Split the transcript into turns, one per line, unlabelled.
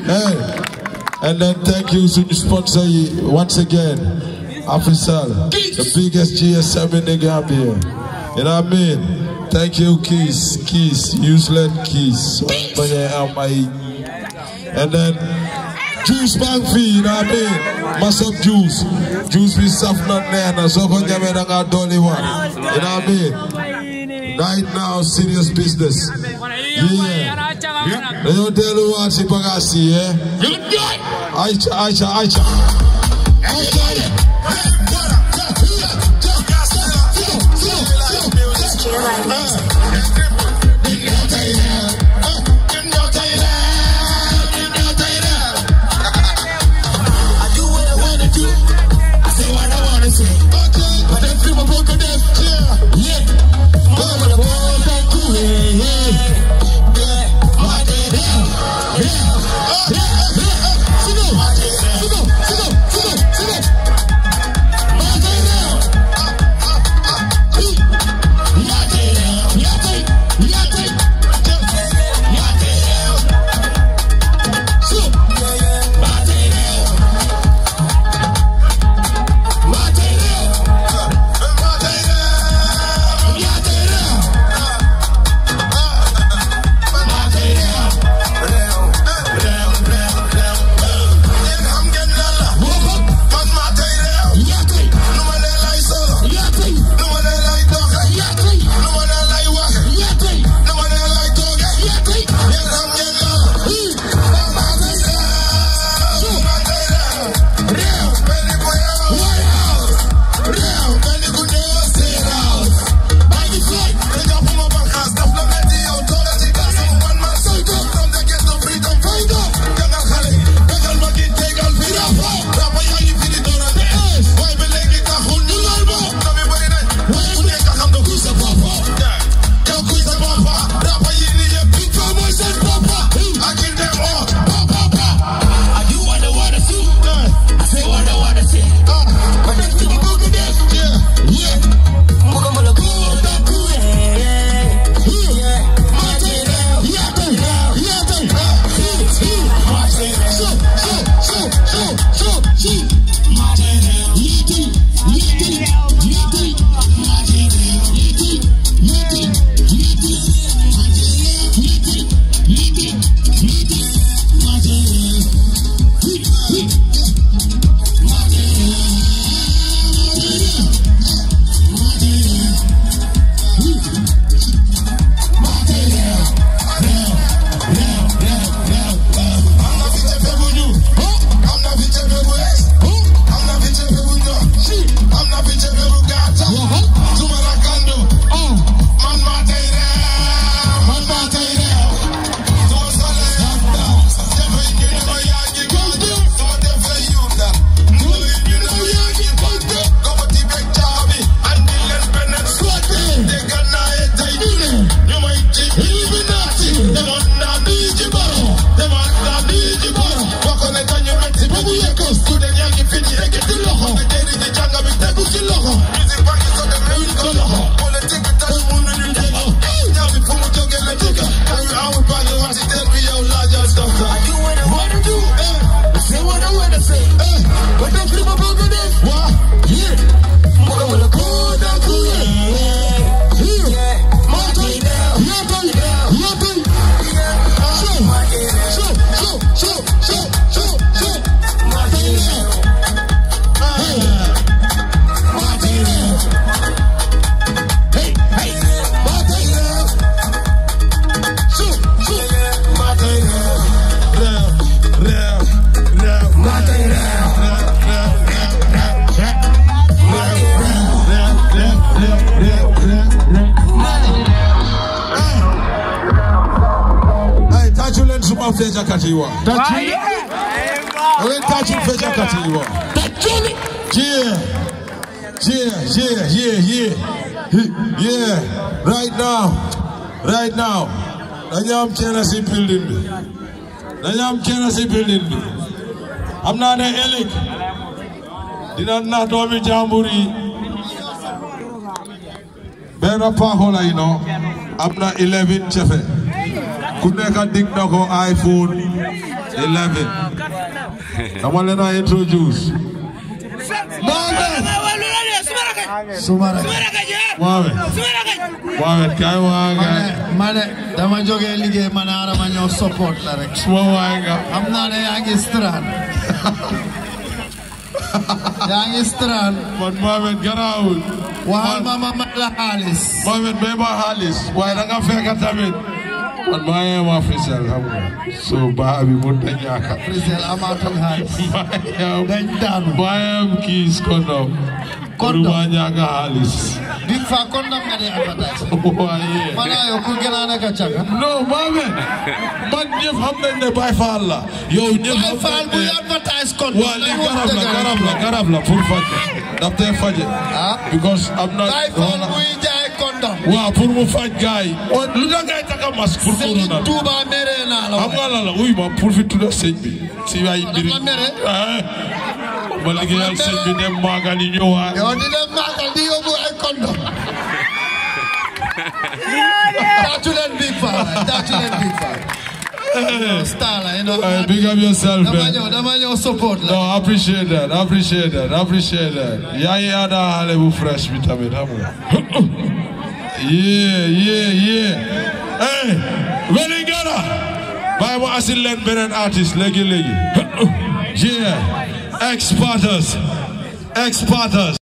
Hey, and then thank you to the sponsor once again, Afrisal, the biggest GSM in the Gambia. You know what I mean? Thank you, Keys, useless Keys. And then Juice Bank fee, you know what I mean? Massive juice be soft not there, so can get a dolly one. You know what I mean? Right now, serious business. Yeah. They don't tell you what she pagasi, yeah? Aicha. Feja katiwa. When touching feja katiwa. Yeah. Right now. Nanyam kena si building. I'm not an elik. Did not domi jamburi. Better pahola, you know. I'm not 11 chefe. ku nekk dig na ko iPhone 11 dama leen a introduce Mohamed kay waaga
mane dama jógee liggéey man arama ñëw support la rek
suma waaga
xam naa ne yaa ngi strand
man Mohamed garaawul
waxal ma la xaalis
Mohamed may ma xaalis waaye da nga fekk tamit man maa ngi am Africell xam nga so baa bi mun ta ñaaka
Africell amaatul xaalis dañ daanu
maa ngi am kiis kondom maa ñaaka xaalis
big fa kondom nga dee advertise
waaye
mana yow ku gën a nekk caga
non Mohamed man ñëpp xam nañ ne Baye Fall la yow ñëpp
Baye Fall bu advertise kondom
waa li garab la pour faj daf tee faje because am na
Baye Fall buy jaay kondom
waaw pour mu faj gaay lu da ngay taka masque pour corona
Touba mere naa la
xam nga la uy ma pour fi tudda sëñ bi si ay mbiri ma liggéeyal sëñ bi dem maagal yi ñëwaat
yow di dem maagal di yóbbu ay kondom tatu leen big fa star la you know
big up yourself
dama ñëw support la
no appreciate that yaa ngi ada xale bu fresh bi tamit xam nga yeah hey Vélingara bàyyi ma asil leen beneen artiste léegi yeah X-Parters